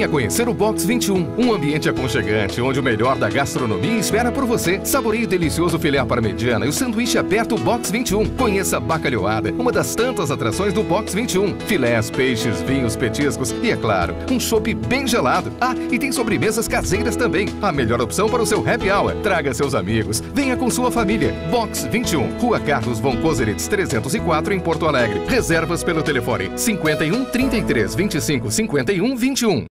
Venha conhecer o Box 21, um ambiente aconchegante, onde o melhor da gastronomia espera por você. Saboreie o delicioso filé parmegiana e o sanduíche aberto Box 21. Conheça a bacalhoada, uma das tantas atrações do Box 21. Filés, peixes, vinhos, petiscos e, é claro, um chopp bem gelado. Ah, e tem sobremesas caseiras também. A melhor opção para o seu happy hour. Traga seus amigos. Venha com sua família. Box 21, Rua Carlos von Koselitz 304, em Porto Alegre. Reservas pelo telefone 51 33 25 51 21.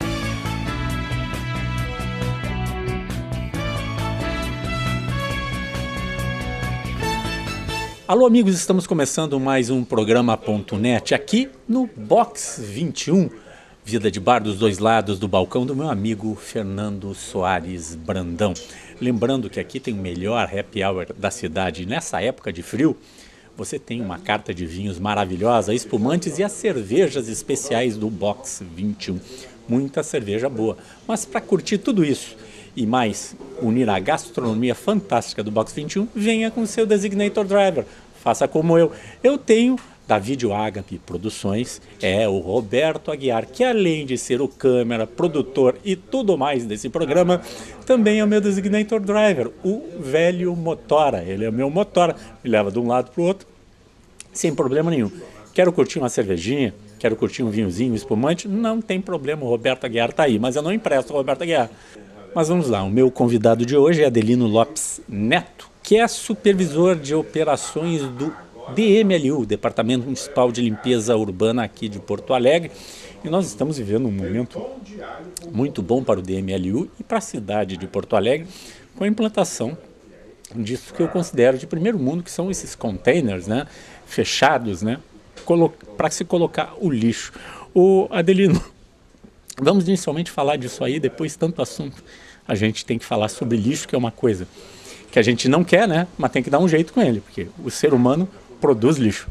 Alô, amigos, estamos começando mais um programa.net aqui no Box 21, vida de bar dos dois lados do balcão do meu amigo Fernando Soares Brandão. Lembrando que aqui tem o melhor happy hour da cidade. Nessa época de frio, você tem uma carta de vinhos maravilhosa, espumantes e as cervejas especiais do Box 21. Muita cerveja boa. Mas para curtir tudo isso e mais, unir a gastronomia fantástica do Box 21, venha com o seu Designator Driver. Faça como eu. Eu tenho da Vídeo Agape Produções, o Roberto Aguiar, que além de ser o câmera, produtor e tudo mais desse programa, também é o meu Designator Driver, o velho Motora. Ele é o meu Motora, me leva de um lado para o outro, sem problema nenhum. Quero curtir uma cervejinha, quero curtir um vinhozinho, um espumante, não tem problema, o Roberto Aguiar está aí, mas eu não empresto o Roberto Aguiar. Mas vamos lá, o meu convidado de hoje é Adelino Lopes Neto, que é supervisor de operações do DMLU, Departamento Municipal de Limpeza Urbana aqui de Porto Alegre. E nós estamos vivendo um momento muito bom para o DMLU e para a cidade de Porto Alegre, com a implantação disso que eu considero de primeiro mundo, que são esses containers, né, fechados, né, para se colocar o lixo. O Adelino, vamos inicialmente falar disso aí, depois tanto assunto. A gente tem que falar sobre lixo, que é uma coisa que a gente não quer, né? Mas tem que dar um jeito com ele, porque o ser humano produz lixo.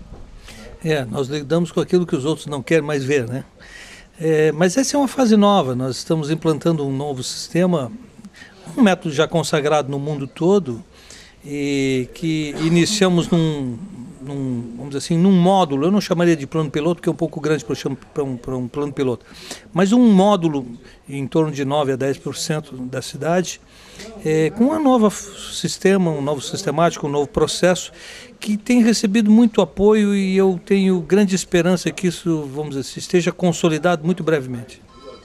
Nós lidamos com aquilo que os outros não querem mais ver, né? Mas essa é uma fase nova, nós estamos implantando um novo sistema, um método já consagrado no mundo todo, e que iniciamos vamos dizer assim, num módulo. Eu não chamaria de plano piloto, que é um pouco grande para um plano piloto, mas um módulo em torno de 9 a 10% da cidade, com um novo sistema, um novo sistemático, um novo processo, que tem recebido muito apoio, e eu tenho grande esperança que isso, vamos dizer assim, esteja consolidado muito brevemente.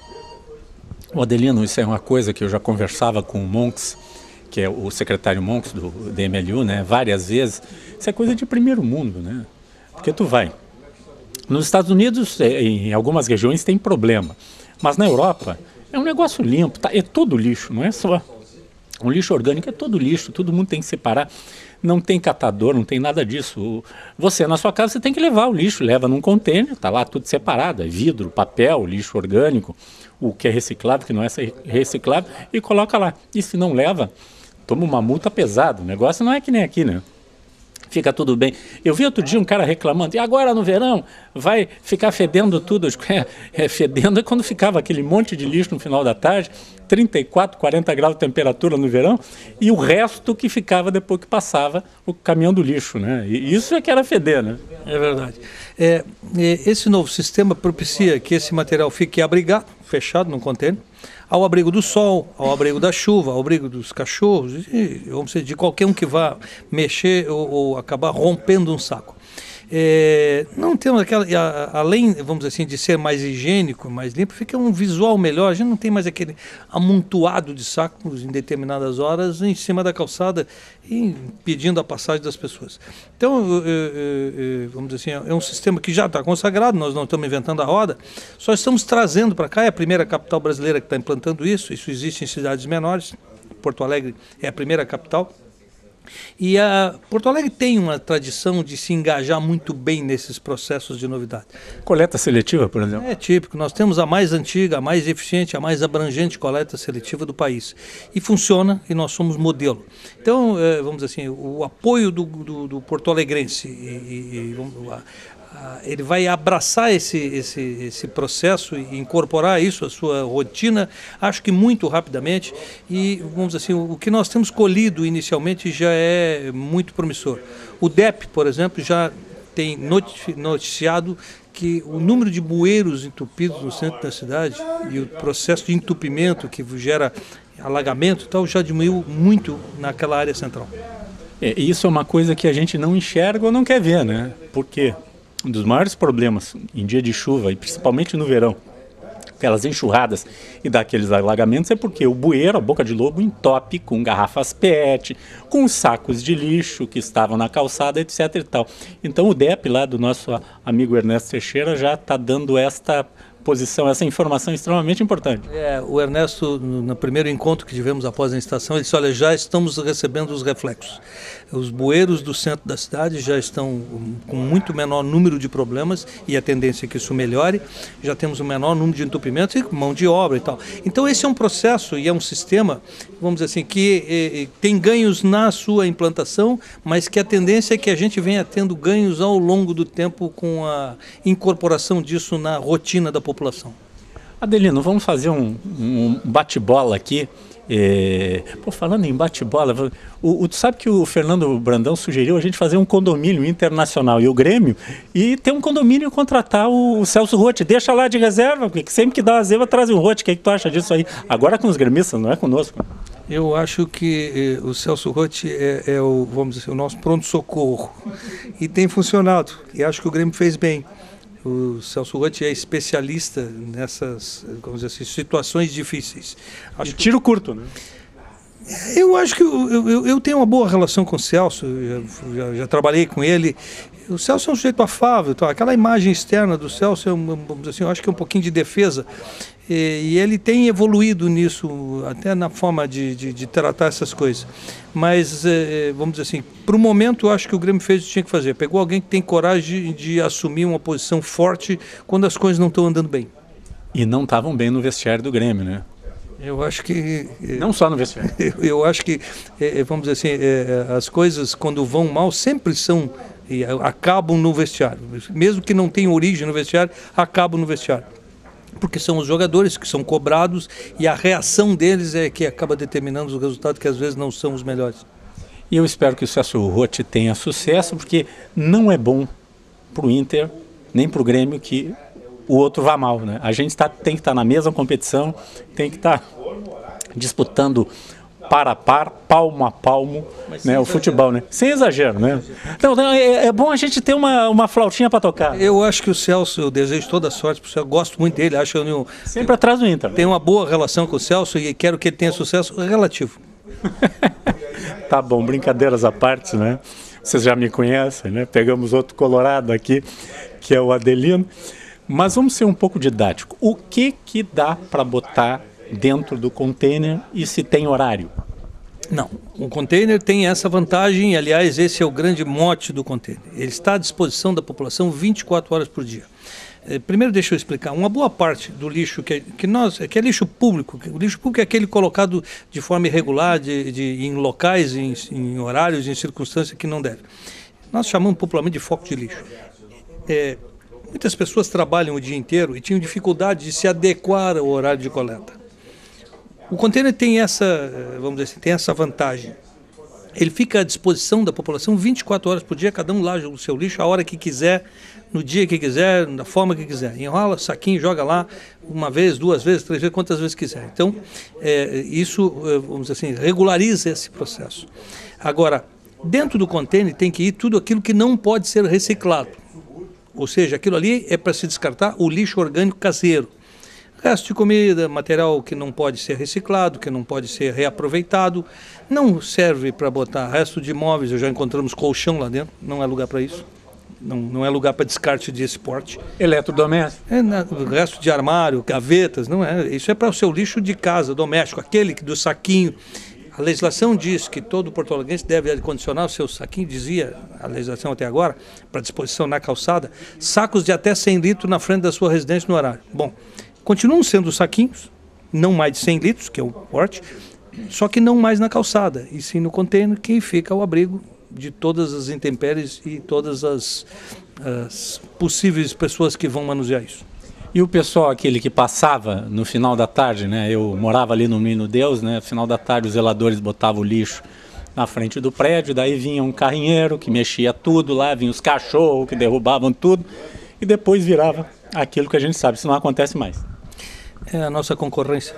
O Adelino, isso é uma coisa que eu já conversava com o Monks, que é o secretário Monks do DMLU, né, várias vezes. Isso é coisa de primeiro mundo, né? Porque tu vai. Nos Estados Unidos, em algumas regiões tem problema, mas na Europa é um negócio limpo, tá? É todo lixo, não é só um lixo orgânico, é todo lixo, todo mundo tem que separar, não tem catador, não tem nada disso. Você, na sua casa, você tem que levar o lixo, leva num container, tá lá tudo separado, é vidro, papel, lixo orgânico, o que é reciclável, que não é reciclável, e coloca lá. E se não leva, toma uma multa pesada. O negócio não é que nem aqui, né? Fica tudo bem. Eu vi outro dia um cara reclamando, e agora no verão vai ficar fedendo tudo. Fedendo é quando ficava aquele monte de lixo no final da tarde, 34, 40 graus de temperatura no verão, e o resto que ficava depois que passava o caminhão do lixo, né? E isso é que era feder, né? É verdade. Esse novo sistema propicia que esse material fique abrigado, fechado num container, ao abrigo do sol, ao abrigo da chuva, ao abrigo dos cachorros, e, vamos dizer, de qualquer um que vá mexer ou acabar rompendo um saco. Não temos aquela, além, vamos dizer assim, de ser mais higiênico, mais limpo, fica um visual melhor. A gente não tem mais aquele amontoado de sacos em determinadas horas em cima da calçada, impedindo a passagem das pessoas. Então, vamos dizer assim, é um sistema que já está consagrado, nós não estamos inventando a roda, só estamos trazendo para cá. É a primeira capital brasileira que está implantando isso existe em cidades menores. Porto Alegre é a primeira capital. E Porto Alegre tem uma tradição de se engajar muito bem nesses processos de novidade. Coleta seletiva, por exemplo? É típico. Nós temos a mais antiga, a mais eficiente, a mais abrangente coleta seletiva do país. E funciona, e nós somos modelo. Então, vamos dizer assim, o apoio do porto-alegrense ele vai abraçar esse processo e incorporar isso à sua rotina, acho que muito rapidamente, e vamos dizer assim, o que nós temos colhido inicialmente já é muito promissor. O DEP, por exemplo, já tem noticiado que o número de bueiros entupidos no centro da cidade e o processo de entupimento que gera alagamento e tal já diminuiu muito naquela área central. Isso é uma coisa que a gente não enxerga ou não quer ver, né? Porque um dos maiores problemas em dia de chuva, e principalmente no verão, aquelas enxurradas e daqueles alagamentos, é porque o bueiro, a boca de lobo, entope com garrafas PET, com os sacos de lixo que estavam na calçada, etc. e tal. Então o DEP lá do nosso amigo Ernesto Teixeira já está dando esta posição, essa informação extremamente importante. O Ernesto, no primeiro encontro que tivemos após a licitação, ele disse, olha, já estamos recebendo os reflexos. Os bueiros do centro da cidade já estão com muito menor número de problemas e a tendência é que isso melhore. Já temos um menor número de entupimentos e mão de obra e tal. Então esse é um processo e é um sistema, vamos dizer assim, que tem ganhos na sua implantação, mas que a tendência é que a gente venha tendo ganhos ao longo do tempo com a incorporação disso na rotina da população. Adelino, vamos fazer um bate-bola aqui. Falando em bate-bola, tu sabe que o Fernando Brandão sugeriu a gente fazer um condomínio internacional e o Grêmio, e ter um condomínio e contratar o Celso Roth. Deixa lá de reserva, porque sempre que dá uma zebra traz um Roth. O que é que tu acha disso aí? Agora com os gremistas, não é conosco. Eu acho que o Celso Roth é vamos dizer, o nosso pronto-socorro e tem funcionado, e acho que o Grêmio fez bem. O Celso Roth é especialista nessas, vamos dizer assim, situações difíceis. Acho tiro curto, né? Eu acho que eu tenho uma boa relação com o Celso, já trabalhei com ele. O Celso é um sujeito afável, então, aquela imagem externa do Celso, eu acho que é um pouquinho de defesa. E ele tem evoluído nisso, até na forma de tratar essas coisas. Mas, vamos dizer assim, para o momento, eu acho que o Grêmio fez o que tinha que fazer. Pegou alguém que tem coragem de assumir uma posição forte quando as coisas não estão andando bem. E não estavam bem no vestiário do Grêmio, né? Eu acho que... Não só no vestiário. Eu acho que, vamos dizer assim, as coisas quando vão mal sempre são... e acabam no vestiário. Mesmo que não tenham origem no vestiário, acabam no vestiário. Porque são os jogadores que são cobrados e a reação deles é que acaba determinando os resultados que às vezes não são os melhores. E eu espero que o Celso Roth tenha sucesso, porque não é bom para o Inter, nem para o Grêmio, que o outro vá mal, né? A gente tem que estar na mesma competição, tem que estar disputando par a par, palmo a palmo, né, o futebol, né? Sem exagero, né? Então, é bom a gente ter uma flautinha para tocar. Eu acho que o Celso, eu desejo toda a sorte para o Celso, gosto muito dele, acho que sempre atrás do Inter. Tenho uma boa relação com o Celso e quero que ele tenha sucesso relativo. Tá bom, brincadeiras à parte, né? Vocês já me conhecem, né? Pegamos outro colorado aqui, que é o Adelino. Mas vamos ser um pouco didático. O que dá para botar dentro do container e se tem horário? Não, o container tem essa vantagem, aliás, esse é o grande mote do container. Ele está à disposição da população 24 horas por dia. Primeiro deixa eu explicar, uma boa parte do lixo que é lixo público, o lixo público é aquele colocado de forma irregular, em locais, em horários, em circunstâncias que não deve. Nós chamamos popularmente de foco de lixo. Muitas pessoas trabalham o dia inteiro e tinham dificuldade de se adequar ao horário de coleta. O container tem essa, vamos dizer assim, tem essa vantagem. Ele fica à disposição da população 24 horas por dia, cada um laja o seu lixo a hora que quiser, no dia que quiser, da forma que quiser. Enrola, saquinho, joga lá, uma vez, duas vezes, três vezes, quantas vezes quiser. Então, isso, vamos dizer assim, regulariza esse processo. Agora, dentro do container tem que ir tudo aquilo que não pode ser reciclado. Ou seja, aquilo ali é para se descartar o lixo orgânico caseiro. Resto de comida, material que não pode ser reciclado, que não pode ser reaproveitado, não serve para botar resto de imóveis, já encontramos colchão lá dentro, não é lugar para isso, não é lugar para descarte desse porte. Eletrodoméstico? Resto de armário, gavetas, não é, isso é para o seu lixo de casa, doméstico, aquele do saquinho. A legislação diz que todo porto-alegrense deve acondicionar o seu saquinho, dizia a legislação até agora, para disposição na calçada, sacos de até 100 litros na frente da sua residência no horário. Bom, continuam sendo saquinhos, não mais de 100 litros, que é o porte, só que não mais na calçada, e sim no container, que fica o abrigo de todas as intempéries e todas as possíveis pessoas que vão manusear isso. E o pessoal, aquele que passava no final da tarde, né? Eu morava ali no Menino Deus, né? No final da tarde os zeladores botavam o lixo na frente do prédio, daí vinha um carrinheiro que mexia tudo lá, vinha os cachorros que derrubavam tudo. e depois virava aquilo que a gente sabe, isso não acontece mais. É a nossa concorrência.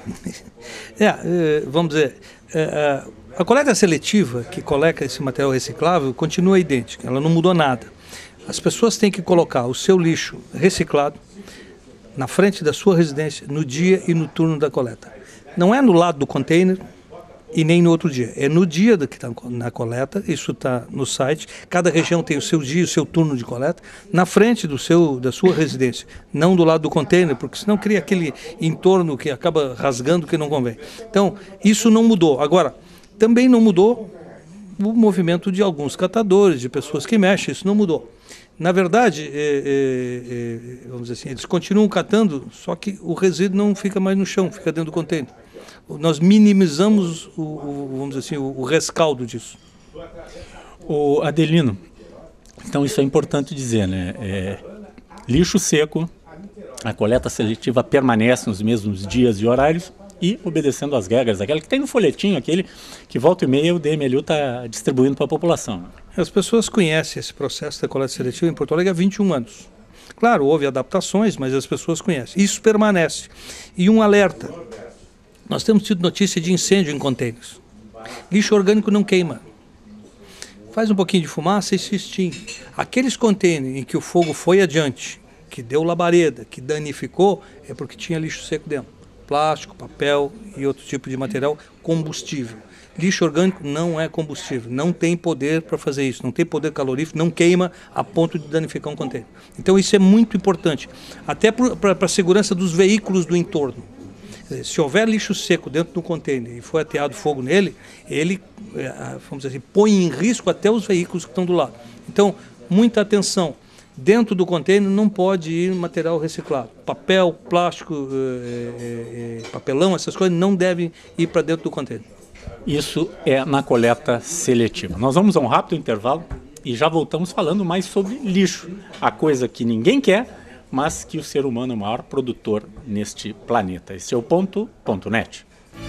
Vamos dizer, a coleta seletiva que coleta esse material reciclável continua idêntica, ela não mudou nada. As pessoas têm que colocar o seu lixo reciclado na frente da sua residência no dia e no turno da coleta. Não é no lado do container e nem no outro dia. É no dia que está na coleta, isso está no site. Cada região tem o seu dia, o seu turno de coleta, na frente da sua residência, não do lado do container, porque senão cria aquele entorno que acaba rasgando que não convém. Então, isso não mudou. Agora, também não mudou o movimento de alguns catadores, de pessoas que mexem, isso não mudou. Na verdade, vamos dizer assim, eles continuam catando, só que o resíduo não fica mais no chão, fica dentro do container. Nós minimizamos vamos dizer assim, o rescaldo disso. O Adelino, então isso é importante dizer, né? Lixo seco, a coleta seletiva permanece nos mesmos dias e horários e obedecendo às regras, aquela que tem no folhetinho, aquele que volta e meia o DMLU está distribuindo para a população. As pessoas conhecem esse processo da coleta seletiva em Porto Alegre há 21 anos. Claro, houve adaptações, mas as pessoas conhecem. Isso permanece. E um alerta. Nós temos tido notícia de incêndio em contêineres. Lixo orgânico não queima. Faz um pouquinho de fumaça e se extingue. Aqueles contêineres em que o fogo foi adiante, que deu labareda, que danificou, é porque tinha lixo seco dentro. Plástico, papel e outro tipo de material combustível. Lixo orgânico não é combustível, não tem poder para fazer isso, não tem poder calorífico, não queima a ponto de danificar um container. Então isso é muito importante, até para a segurança dos veículos do entorno. Se houver lixo seco dentro do container e for ateado fogo nele, ele, vamos dizer assim, põe em risco até os veículos que estão do lado. Então, muita atenção. Dentro do container não pode ir material reciclado. Papel, plástico, papelão, essas coisas não devem ir para dentro do container. Isso é na coleta seletiva. Nós vamos a um rápido intervalo e já voltamos falando mais sobre lixo. A coisa que ninguém quer, mas que o ser humano é o maior produtor neste planeta. Esse é o Ponto.net.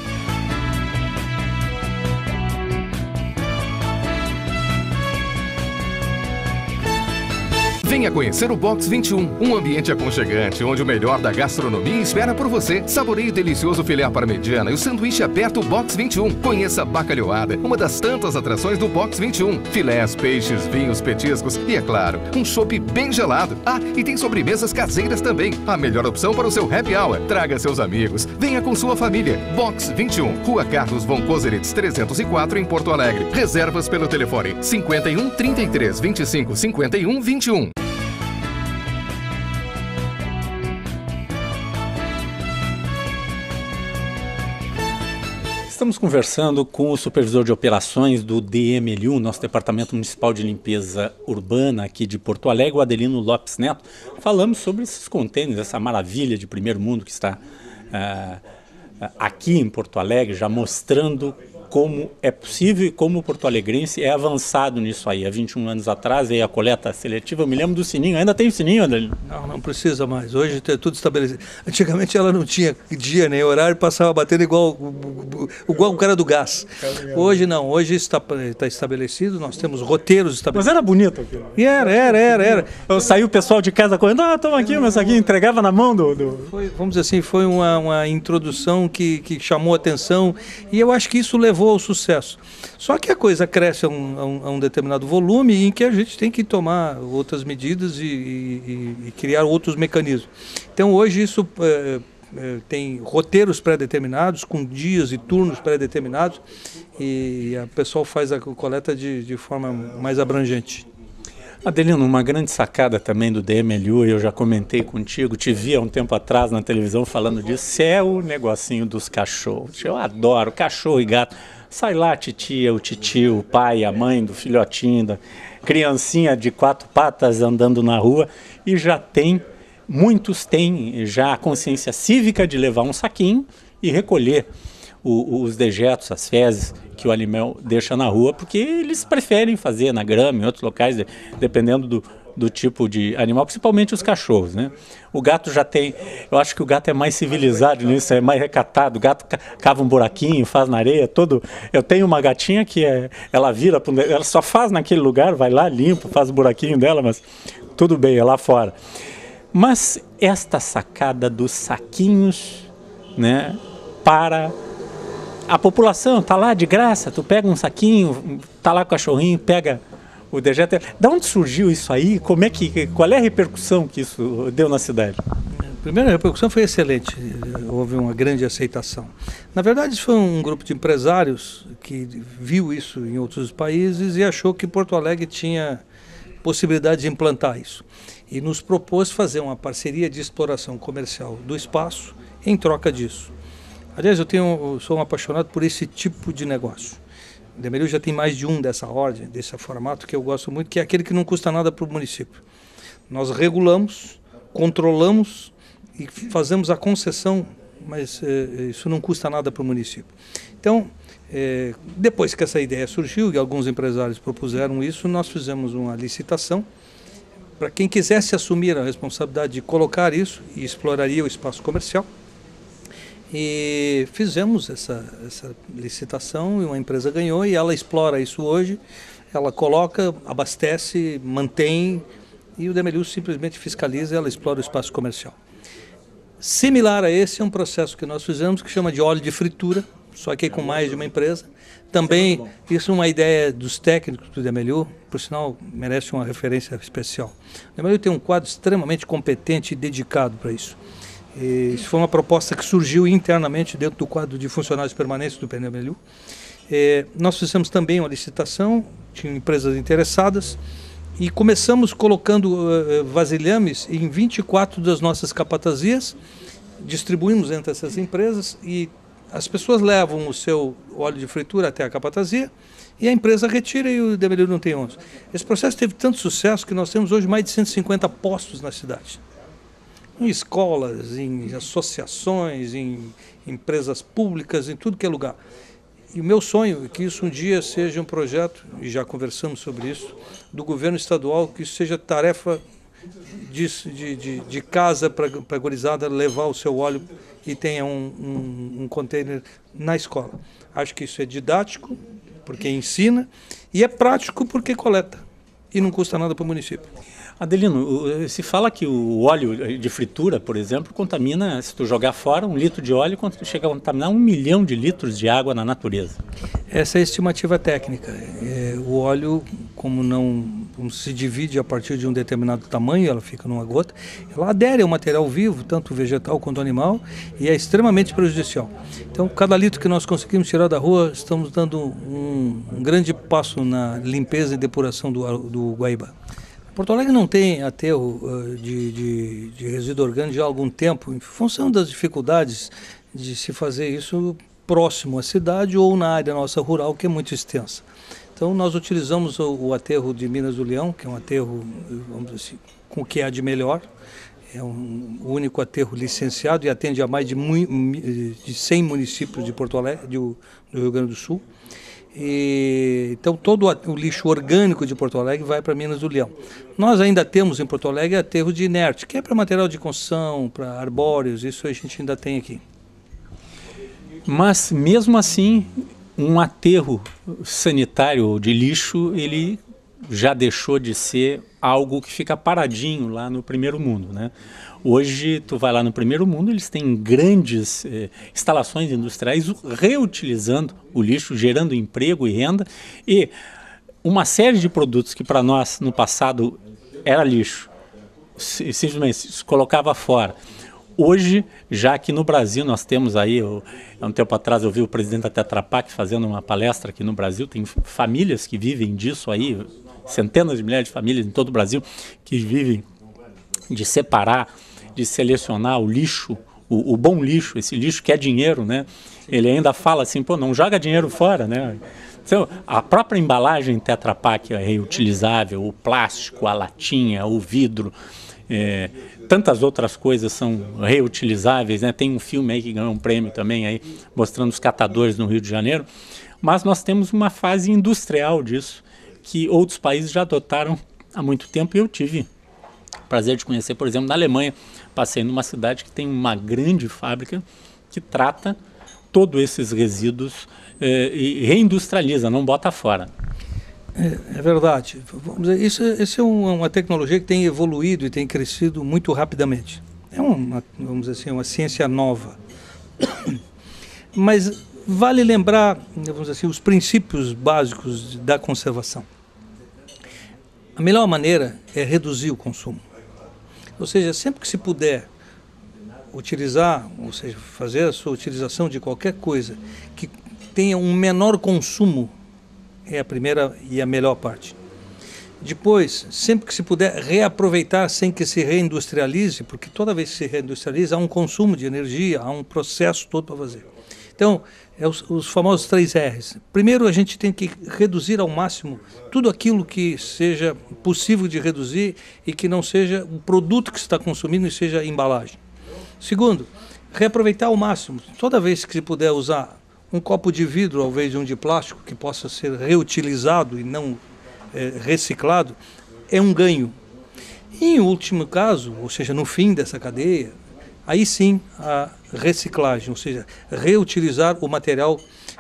Venha conhecer o Box 21, um ambiente aconchegante, onde o melhor da gastronomia espera por você. Saboreie o delicioso filé parmegiana e o sanduíche aberto Box 21. Conheça a bacalhoada, uma das tantas atrações do Box 21. Filés, peixes, vinhos, petiscos e, é claro, um chopp bem gelado. Ah, e tem sobremesas caseiras também. A melhor opção para o seu happy hour. Traga seus amigos. Venha com sua família. Box 21, Rua Carlos von Koselitz 304, em Porto Alegre. Reservas pelo telefone 51 33 25 51 21. Estamos conversando com o supervisor de operações do DMLU, nosso Departamento Municipal de Limpeza Urbana aqui de Porto Alegre, o Adelino Lopes Neto. Falamos sobre esses contêineres, essa maravilha de primeiro mundo que está aqui em Porto Alegre, já mostrando como é possível e como o porto-alegrense é avançado nisso aí. Há 21 anos atrás veio a coleta seletiva, eu me lembro do sininho, ainda tem o sininho, Adelino? Não precisa mais, hoje é tudo estabelecido. Antigamente ela não tinha dia nem horário, passava batendo igual o cara do gás. Hoje não, hoje está estabelecido, nós temos roteiros estabelecidos. Mas era bonito aquilo. E era. Saiu o pessoal de casa correndo, toma aqui, mas aqui entregava na mão do... Vamos dizer assim, foi uma introdução que chamou a atenção e eu acho que isso levou ao sucesso. Só que a coisa cresce a um determinado volume em que a gente tem que tomar outras medidas e criar outros mecanismos. Então hoje isso tem roteiros pré-determinados, com dias e turnos pré-determinados, e a pessoa faz a coleta de forma mais abrangente. Adelino, uma grande sacada também do DMLU, eu já comentei contigo, te vi há um tempo atrás na televisão falando disso, é o negocinho dos cachorros. Eu adoro cachorro e gato. Sai lá a titia, o titio, o pai, a mãe do filhotinho, da criancinha de 4 patas andando na rua e muitos têm já a consciência cívica de levar um saquinho e recolher os dejetos, as fezes que o animal deixa na rua, porque eles preferem fazer na grama, em outros locais, dependendo do tipo de animal, principalmente os cachorros, né? O gato já tem, eu acho que o gato é mais civilizado nisso, é mais recatado, o gato cava um buraquinho, faz na areia, eu tenho uma gatinha que ela só faz naquele lugar, vai lá, limpa, faz o buraquinho dela, mas tudo bem, é lá fora. Mas esta sacada dos saquinhos, né, para a população, tá lá de graça, tu pega um saquinho, tá lá com o cachorrinho, pega o dejeto. Da onde surgiu isso aí? Qual é a repercussão que isso deu na cidade? A primeira repercussão foi excelente, houve uma grande aceitação. Na verdade, isso foi um grupo de empresários que viu isso em outros países e achou que Porto Alegre tinha possibilidade de implantar isso. E nos propôs fazer uma parceria de exploração comercial do espaço em troca disso. Aliás, eu sou um apaixonado por esse tipo de negócio. O Demeriu já tem mais de um dessa ordem, desse formato que eu gosto muito, que é aquele que não custa nada para o município. Nós regulamos, controlamos e fazemos a concessão, mas isso não custa nada para o município. Então, depois que essa ideia surgiu e alguns empresários propuseram isso, nós fizemos uma licitação para quem quisesse assumir a responsabilidade de colocar isso e exploraria o espaço comercial. E fizemos essa licitação e uma empresa ganhou e ela explora isso hoje, ela coloca, abastece, mantém e o Demeriu simplesmente fiscaliza e ela explora o espaço comercial. Similar a esse é um processo que nós fizemos que chama de óleo de fritura, só que com mais de uma empresa. Também, isso é uma ideia dos técnicos do Demeriu, por sinal, merece uma referência especial. O Demeriu tem um quadro extremamente competente e dedicado para isso. Isso foi uma proposta que surgiu internamente dentro do quadro de funcionários permanentes do Demeriu. Nós fizemos também uma licitação, tinha empresas interessadas, e começamos colocando vasilhames em 24 das nossas capatazias, distribuímos entre essas empresas e as pessoas levam o seu óleo de fritura até a capatazia e a empresa retira e o Demeriu não tem onde. Esse processo teve tanto sucesso que nós temos hoje mais de 150 postos na cidade. Em escolas, em associações, em empresas públicas, em tudo que é lugar. E o meu sonho é que isso um dia seja um projeto, e já conversamos sobre isso, do governo estadual, que isso seja tarefa de casa para a gurizada levar o seu óleo e tenha um container na escola. Acho que isso é didático, porque ensina, e é prático porque coleta, e não custa nada para o município. Adelino, se fala que o óleo de fritura, por exemplo, contamina, se tu jogar fora, 1 litro de óleo chega a contaminar 1 milhão de litros de água na natureza. Essa é a estimativa técnica. O óleo, como se divide a partir de um determinado tamanho, ela fica numa gota, ela adere ao material vivo, tanto vegetal quanto animal, e é extremamente prejudicial. Então, cada litro que nós conseguimos tirar da rua, estamos dando um grande passo na limpeza e depuração do Guaíba. Porto Alegre não tem aterro de resíduo orgânico já há algum tempo, em função das dificuldades de se fazer isso próximo à cidade ou na área nossa rural, que é muito extensa. Então nós utilizamos o aterro de Minas do Leão, que é um aterro, vamos dizer assim, com o que há de melhor. É o único aterro licenciado e atende a mais de 100 municípios de Porto Alegre, do Rio Grande do Sul. Então todo o lixo orgânico de Porto Alegre vai para Minas do Leão. Nós ainda temos em Porto Alegre aterro de inerte, que é para material de construção, para arbóreos, isso a gente ainda tem aqui. Mas mesmo assim, um aterro sanitário de lixo, ele já deixou de ser algo que fica paradinho lá no primeiro mundo, né? Hoje, tu vai lá no primeiro mundo, eles têm grandes instalações industriais reutilizando o lixo, gerando emprego e renda, e uma série de produtos que para nós no passado era lixo, simplesmente se colocava fora. Hoje, já que no Brasil nós temos aí, há um tempo atrás eu vi o presidente da Tetra Pak fazendo uma palestra aqui no Brasil, tem famílias que vivem disso aí, centenas de milhares de famílias em todo o Brasil que vivem de separar, de selecionar o lixo, o bom lixo, esse lixo que é dinheiro, né? Ele ainda fala assim, pô, não joga dinheiro fora, né? Então, a própria embalagem Tetra Pak é reutilizável, o plástico, a latinha, o vidro, tantas outras coisas são reutilizáveis, né? Tem um filme aí que ganhou um prêmio também aí, mostrando os catadores no Rio de Janeiro, mas nós temos uma fase industrial disso, que outros países já adotaram há muito tempo, e eu tive prazer de conhecer, por exemplo, na Alemanha. Passei numa cidade que tem uma grande fábrica que trata todos esses resíduos e reindustrializa, não bota fora. É verdade. Vamos dizer, isso é uma tecnologia que tem evoluído e tem crescido muito rapidamente. É vamos dizer assim, uma ciência nova. Mas vale lembrar, vamos dizer assim, os princípios básicos da conservação. A melhor maneira é reduzir o consumo. Ou seja, sempre que se puder utilizar, ou seja, fazer a sua utilização de qualquer coisa que tenha um menor consumo, é a primeira e a melhor parte. Depois, sempre que se puder reaproveitar sem que se reindustrialize, porque toda vez que se reindustrializa há um consumo de energia, há um processo todo para fazer. Então, os famosos 3 R's. Primeiro, a gente tem que reduzir ao máximo tudo aquilo que seja possível de reduzir e que não seja o produto que se está consumindo e seja a embalagem. Segundo, reaproveitar ao máximo. Toda vez que se puder usar um copo de vidro ao invés de um de plástico que possa ser reutilizado e não reciclado, é um ganho. E em último caso, ou seja, no fim dessa cadeia, aí sim a reciclagem, ou seja, reutilizar o material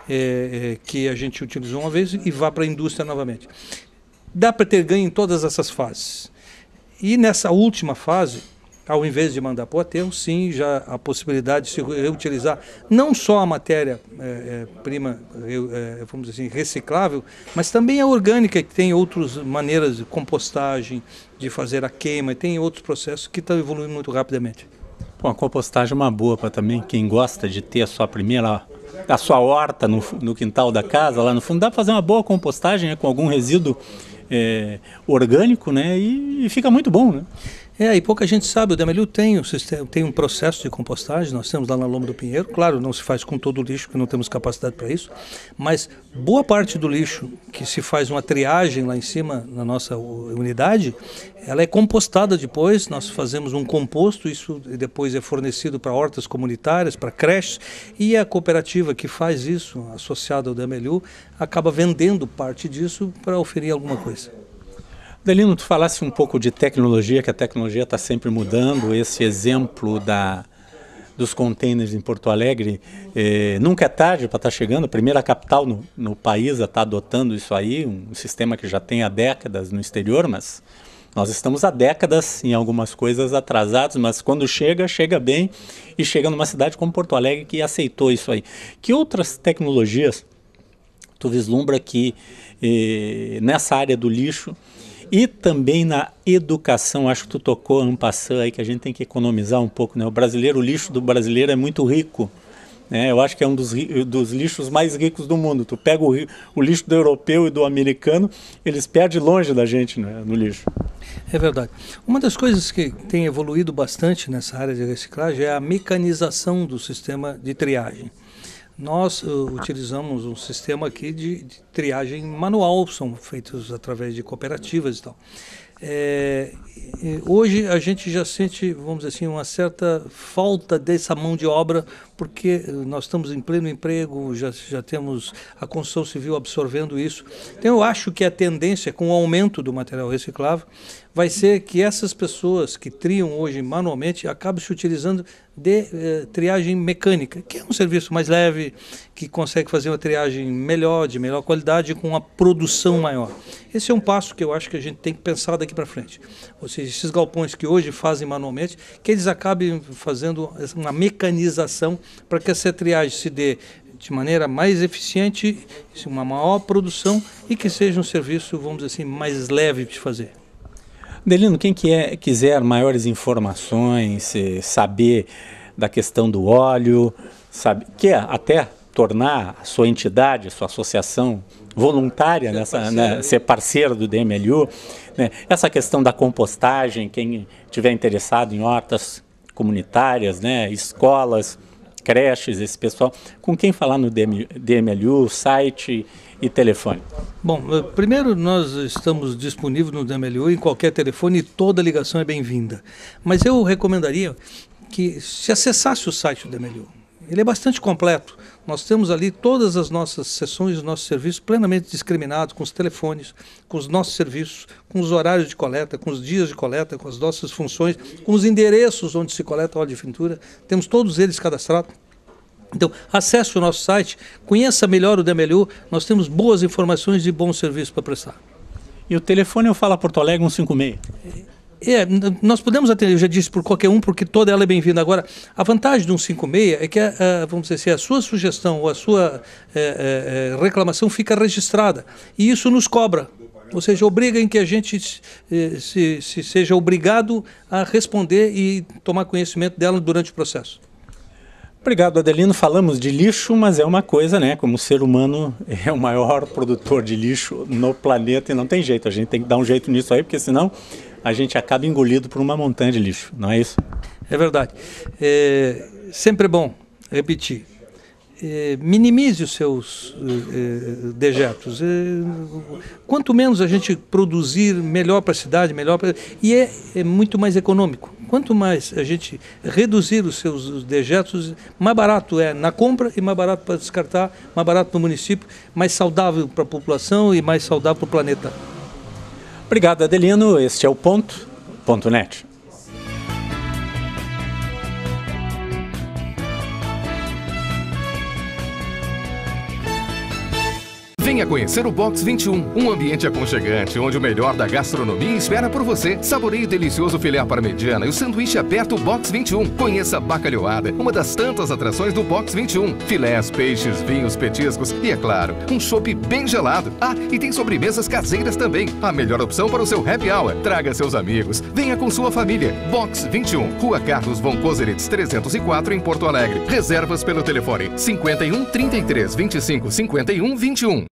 que a gente utilizou uma vez e vá para a indústria novamente. Dá para ter ganho em todas essas fases. E nessa última fase, ao invés de mandar para o aterro, sim, já a possibilidade de se reutilizar não só a matéria-prima, vamos dizer assim, reciclável, mas também a orgânica, que tem outras maneiras de compostagem, de fazer a queima, tem outros processos que estão evoluindo muito rapidamente. Bom, a compostagem é uma boa para também quem gosta de ter a sua horta no quintal da casa, lá no fundo. Dá para fazer uma boa compostagem, com algum resíduo orgânico, né? E fica muito bom, né? E pouca gente sabe, o Demeliu tem um processo de compostagem, nós temos lá na Lomba do Pinheiro, claro, não se faz com todo o lixo, porque não temos capacidade para isso, mas boa parte do lixo que se faz uma triagem lá em cima na nossa unidade, ela é compostada depois, nós fazemos um composto, isso depois é fornecido para hortas comunitárias, para creches, e a cooperativa que faz isso, associada ao Demeliu, acaba vendendo parte disso para oferir alguma coisa. Delino, tu falasse um pouco de tecnologia, que a tecnologia está sempre mudando, esse exemplo dos containers em Porto Alegre, nunca é tarde para estar chegando, a primeira capital no país a estar adotando isso aí, um sistema que já tem há décadas no exterior, mas nós estamos há décadas em algumas coisas atrasados, mas quando chega bem e chega numa cidade como Porto Alegre que aceitou isso aí. Que outras tecnologias tu vislumbra que nessa área do lixo e também na educação, acho que tu tocou en passant aí, que a gente tem que economizar um pouco, né? O lixo do brasileiro é muito rico, né? Eu acho que é um dos lixos mais ricos do mundo. Tu pega o lixo do europeu e do americano, eles perdem longe da gente, né, no lixo. É verdade. Uma das coisas que tem evoluído bastante nessa área de reciclagem é a mecanização do sistema de triagem. Nós utilizamos um sistema aqui de triagem manual, são feitos através de cooperativas e tal. Hoje a gente já sente, vamos dizer assim, uma certa falta dessa mão de obra, porque nós estamos em pleno emprego, já temos a construção civil absorvendo isso. Então eu acho que a tendência, com o aumento do material reciclável, vai ser que essas pessoas que triam hoje manualmente acabem se utilizando de triagem mecânica, que é um serviço mais leve, que consegue fazer uma triagem melhor, de melhor qualidade, com uma produção maior. Esse é um passo que eu acho que a gente tem que pensar daqui para frente. Ou seja, esses galpões que hoje fazem manualmente, que eles acabem fazendo uma mecanização para que essa triagem se dê de maneira mais eficiente, uma maior produção e que seja um serviço, vamos dizer assim, mais leve de fazer. Delino, quem quiser maiores informações, saber da questão do óleo, quer até tornar a sua entidade, a sua associação voluntária, ser parceiro do DMLU, né? Essa questão da compostagem, quem estiver interessado em hortas comunitárias, né? Escolas, creches, esse pessoal, com quem falar no DMLU, site e telefone? Bom, primeiro nós estamos disponíveis no DMLU em qualquer telefone e toda ligação é bem-vinda. Mas eu recomendaria que se acessasse o site do DMLU. Ele é bastante completo. Nós temos ali todas as nossas sessões, os nossos serviços plenamente discriminados, com os telefones, com os nossos serviços, com os horários de coleta, com os dias de coleta, com as nossas funções, com os endereços onde se coleta óleo de fritura. Temos todos eles cadastrados. Então, acesse o nosso site, conheça melhor o DMLU, nós temos boas informações e bons serviços para prestar. E o telefone eu falo Porto Alegre 156. Nós podemos atender, eu já disse, por qualquer um, porque toda ela é bem-vinda. Agora, a vantagem de um 156 é que, vamos dizer assim, a sua sugestão ou a sua reclamação fica registrada. E isso nos cobra. Ou seja, obriga em que a gente se seja obrigado a responder e tomar conhecimento dela durante o processo. Obrigado, Adelino. Falamos de lixo, mas é uma coisa, né? Como o ser humano é o maior produtor de lixo no planeta e não tem jeito. A gente tem que dar um jeito nisso aí, porque senão a gente acaba engolido por uma montanha de lixo, não é isso? É verdade. Sempre é bom repetir. Minimize os seus dejetos. Quanto menos a gente produzir, melhor para a cidade, e é muito mais econômico. Quanto mais a gente reduzir os seus dejetos, mais barato é na compra e mais barato para descartar, mais barato para o município, mais saudável para a população e mais saudável para o planeta. Obrigado, Adelino. Este é o Ponto.net. Venha conhecer o Box 21, um ambiente aconchegante, onde o melhor da gastronomia espera por você. Saboreie o delicioso filé à parmegiana e o sanduíche aberto Box 21. Conheça a bacalhoada, uma das tantas atrações do Box 21. Filés, peixes, vinhos, petiscos e, é claro, um chopp bem gelado. E tem sobremesas caseiras também. A melhor opção para o seu happy hour. Traga seus amigos. Venha com sua família. Box 21, Rua Carlos von Koselitz 304, em Porto Alegre. Reservas pelo telefone 51 33 25 51 21.